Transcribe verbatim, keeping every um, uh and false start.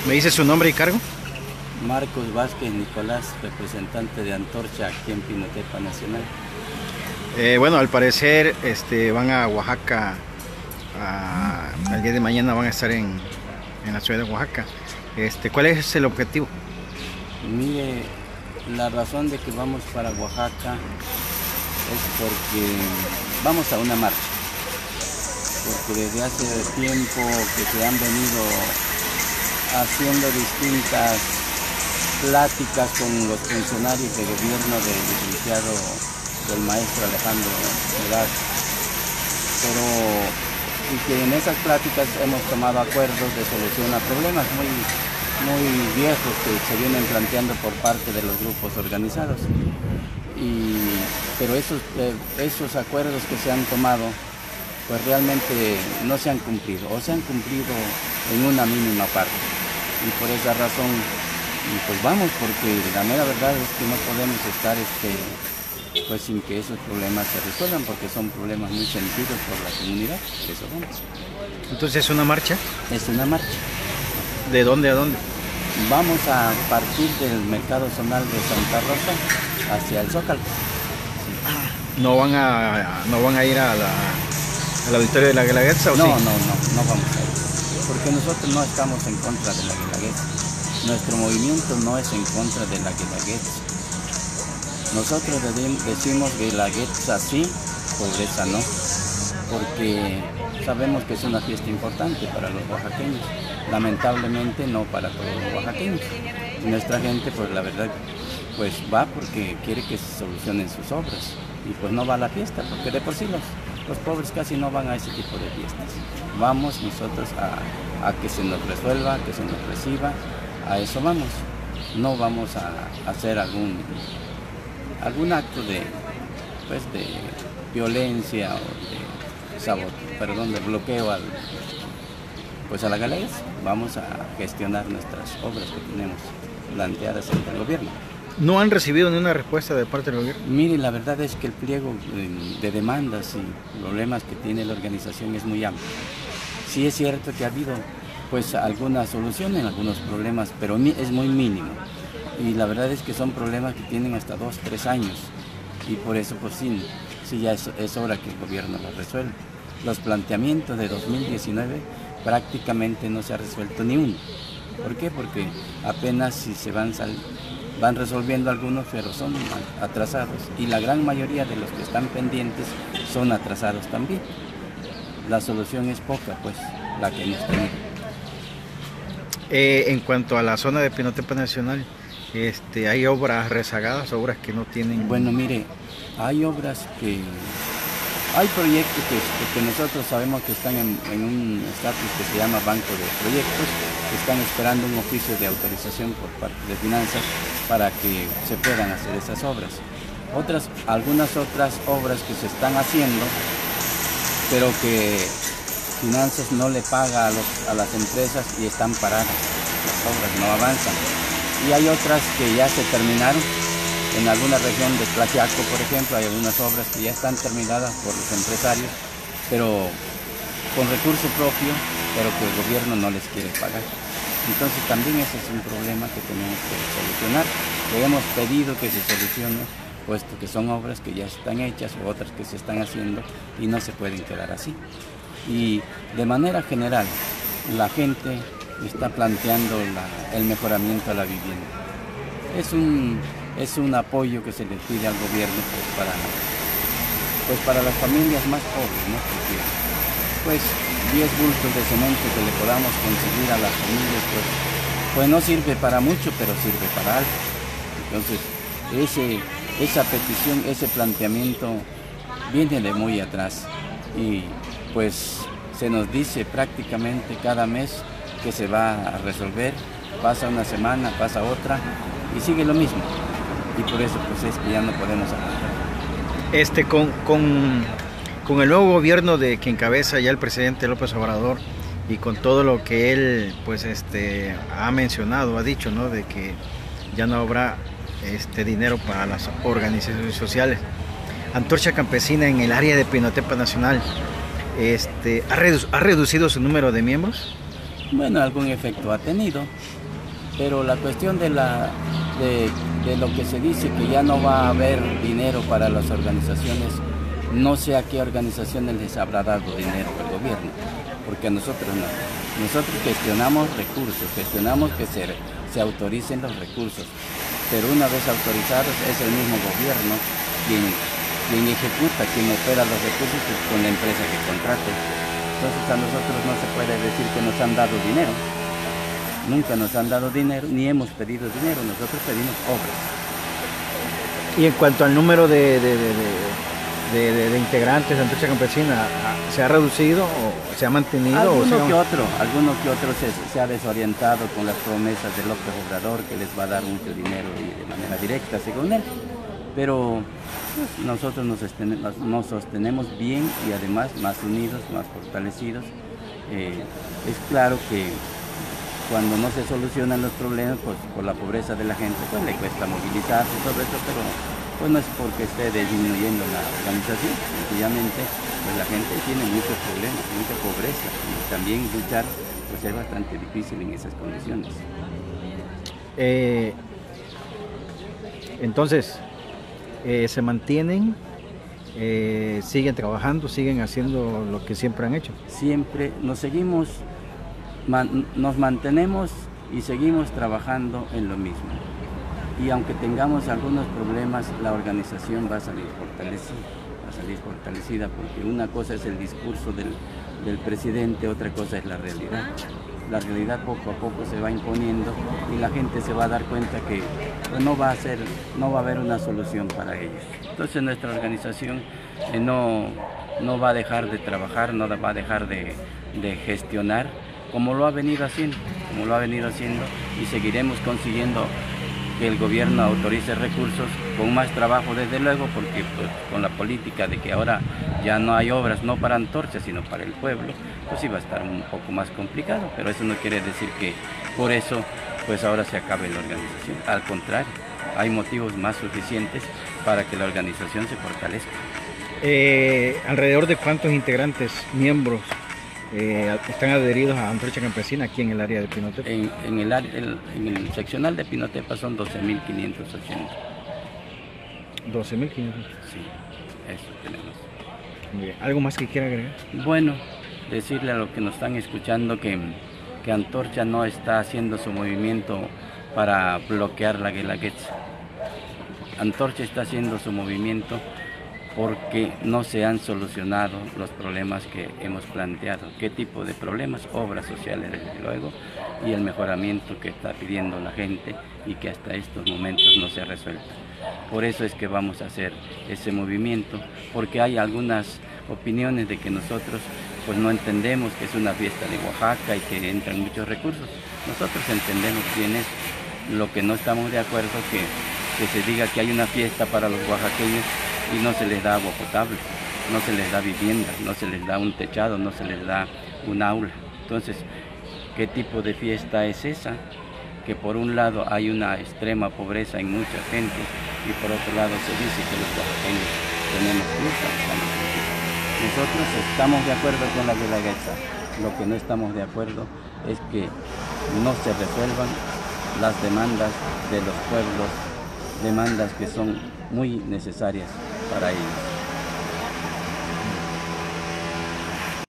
¿Me dice su nombre y cargo? Marcos Vázquez Nicolás, representante de Antorcha aquí en Pinotepa Nacional. Eh, bueno, al parecer este, van a Oaxaca, a, el día de mañana van a estar en, en la ciudad de Oaxaca. Este, ¿cuál es el objetivo? Mire, la razón de que vamos para Oaxaca es porque vamos a una marcha. Porque desde hace tiempo que se han venido haciendo distintas pláticas con los funcionarios de gobierno del licenciado del maestro Alejandro Murat, pero y que en esas pláticas hemos tomado acuerdos de solución a problemas muy, muy viejos que se vienen planteando por parte de los grupos organizados. Y, pero esos, eh, esos acuerdos que se han tomado pues realmente no se han cumplido o se han cumplido en una mínima parte. Y por esa razón, pues vamos, porque la mera verdad es que no podemos estar este, pues sin que esos problemas se resuelvan, porque son problemas muy sentidos por la comunidad. Eso vamos. Entonces, ¿es una marcha? Es una marcha. ¿De dónde a dónde? Vamos a partir del mercado zonal de Santa Rosa hacia el Zócalo. Sí. ¿No van a, no van a ir a la, al auditorio de la Guelaguetza o no, sí? No, no, no vamos a ir, porque nosotros no estamos en contra de la Guelaguetza. Nuestro movimiento no es en contra de la Guelaguetza. Nosotros decimos Guelaguetza sí, pobreza no, porque sabemos que es una fiesta importante para los oaxaqueños, lamentablemente no para todos los oaxaqueños. Nuestra gente, pues la verdad, pues va porque quiere que se solucionen sus obras y pues no va a la fiesta, porque de por sí los, los pobres casi no van a ese tipo de fiestas. Vamos nosotros a, a que se nos resuelva, que se nos reciba. A eso vamos, no vamos a hacer algún, algún acto de, pues de violencia o de sabot, perdón, de bloqueo al, pues a la Guelaguetza. Vamos a gestionar nuestras obras que tenemos planteadas ante el gobierno. ¿No han recibido ni una respuesta de parte del gobierno? Mire, la verdad es que el pliego de demandas y problemas que tiene la organización es muy amplio. Sí es cierto que ha habido pues alguna solución en algunos problemas, pero es muy mínimo. Y la verdad es que son problemas que tienen hasta dos, tres años. Y por eso pues sí, sí ya es, es hora que el gobierno los resuelva. Los planteamientos de dos mil diecinueve prácticamente no se ha resuelto ni uno. ¿Por qué? Porque apenas si se van, sal, van resolviendo algunos, pero son atrasados. Y la gran mayoría de los que están pendientes son atrasados también. La solución es poca, pues, la que hemos tenido. Eh, en cuanto a la zona de Pinotepa Nacional, este, ¿hay obras rezagadas, obras que no tienen...? Bueno, mire, hay obras que... Hay proyectos que, que nosotros sabemos que están en, en un estatus que se llama Banco de Proyectos, que están esperando un oficio de autorización por parte de Finanzas para que se puedan hacer esas obras. Otras, algunas otras obras que se están haciendo, pero que Finanzas no le paga a, los, a las empresas y están paradas, las obras no avanzan. Y hay otras que ya se terminaron, en alguna región de Tlaxiaco, por ejemplo, hay algunas obras que ya están terminadas por los empresarios, pero con recurso propio, pero que el gobierno no les quiere pagar. Entonces también ese es un problema que tenemos que solucionar, que hemos pedido que se solucione, puesto que son obras que ya están hechas o otras que se están haciendo y no se pueden quedar así. Y de manera general, la gente está planteando la, el mejoramiento a la vivienda. Es un, es un apoyo que se le pide al gobierno pues, para, pues, para las familias más pobres, ¿no? Porque pues diez bultos de cemento que le podamos conseguir a las familias, pues, pues no sirve para mucho, pero sirve para algo. Entonces, ese, esa petición, ese planteamiento viene de muy atrás. Y pues se nos dice prácticamente cada mes que se va a resolver, pasa una semana, pasa otra y sigue lo mismo. Y por eso pues es que ya no podemos avanzar. Este, con, con, con el nuevo gobierno de que encabeza ya el presidente López Obrador y con todo lo que él pues este ha mencionado, ha dicho, ¿no? De que ya no habrá este dinero para las organizaciones sociales. Antorcha Campesina en el área de Pinotepa Nacional, este, ¿ha, redu ¿ha reducido su número de miembros? Bueno, algún efecto ha tenido, pero la cuestión de, la, de, de lo que se dice que ya no va a haber dinero para las organizaciones, no sé a qué organizaciones les habrá dado dinero el gobierno, porque a nosotros no. Nosotros gestionamos recursos, gestionamos que se, se autoricen los recursos, pero una vez autorizados es el mismo gobierno quien, quien ejecuta, quien opera los recursos con la empresa que contrate. Entonces a nosotros no se puede decir que nos han dado dinero. Nunca nos han dado dinero, ni hemos pedido dinero, nosotros pedimos obras. Y en cuanto al número de, de, de, de, de, de integrantes de Antorcha Campesina, ¿se ha reducido o se ha mantenido? Alguno o sea, que otro, alguno que otro se, se ha desorientado con las promesas de López Obrador, que les va a dar mucho dinero y de manera directa, según él. Pero pues, nosotros nos sostenemos, nos sostenemos bien y además más unidos, más fortalecidos. Eh, es claro que cuando no se solucionan los problemas, pues por la pobreza de la gente, pues le cuesta movilizarse y todo eso, pero pues no es porque esté disminuyendo la organización, sencillamente pues la gente tiene muchos problemas, mucha pobreza, y también luchar pues es bastante difícil en esas condiciones. Eh, entonces, eh, se mantienen, eh, siguen trabajando, siguen haciendo lo que siempre han hecho. Siempre nos seguimos, man, nos mantenemos y seguimos trabajando en lo mismo. Y aunque tengamos algunos problemas, la organización va a salir fortalecida, va a salir fortalecida porque una cosa es el discurso del, del presidente, otra cosa es la realidad. La realidad poco a poco se va imponiendo y la gente se va a dar cuenta que pues, no va a ser, no va a haber una solución para ellos. Entonces nuestra organización eh, no, no va a dejar de trabajar, no va a dejar de, de gestionar como lo ha venido haciendo, como lo ha venido haciendo y seguiremos consiguiendo que el gobierno autorice recursos con más trabajo desde luego, porque pues, con la política de que ahora ya no hay obras, no para Antorcha, sino para el pueblo, pues sí va a estar un poco más complicado, pero eso no quiere decir que por eso pues ahora se acabe la organización, al contrario, hay motivos más suficientes para que la organización se fortalezca. Eh, ¿Alrededor de cuántos integrantes, miembros, Eh, están adheridos a Antorcha Campesina aquí en el área de Pinotepa? En, en, el, el, en el seccional de Pinotepa son doce mil quinientos ochenta. doce mil quinientos. Sí, eso tenemos. Bien. ¿Algo más que quiera agregar? Bueno, decirle a los que nos están escuchando que, que Antorcha no está haciendo su movimiento para bloquear la Guelaguetza. Antorcha está haciendo su movimiento porque no se han solucionado los problemas que hemos planteado. ¿Qué tipo de problemas? Obras sociales, desde luego, y el mejoramiento que está pidiendo la gente y que hasta estos momentos no se ha resuelto. Por eso es que vamos a hacer ese movimiento, porque hay algunas opiniones de que nosotros pues no entendemos que es una fiesta de Oaxaca y que entran muchos recursos. Nosotros entendemos bien eso. Lo que no estamos de acuerdo es que, que se diga que hay una fiesta para los oaxaqueños y no se les da agua potable, no se les da vivienda, no se les da un techado, no se les da un aula. Entonces, ¿qué tipo de fiesta es esa? Que por un lado hay una extrema pobreza en mucha gente y por otro lado se dice que los oaxaqueños tenemos fiesta. Nosotros estamos de acuerdo con la Guelaguetza, lo que no estamos de acuerdo es que no se resuelvan las demandas de los pueblos, demandas que son muy necesarias para ellos.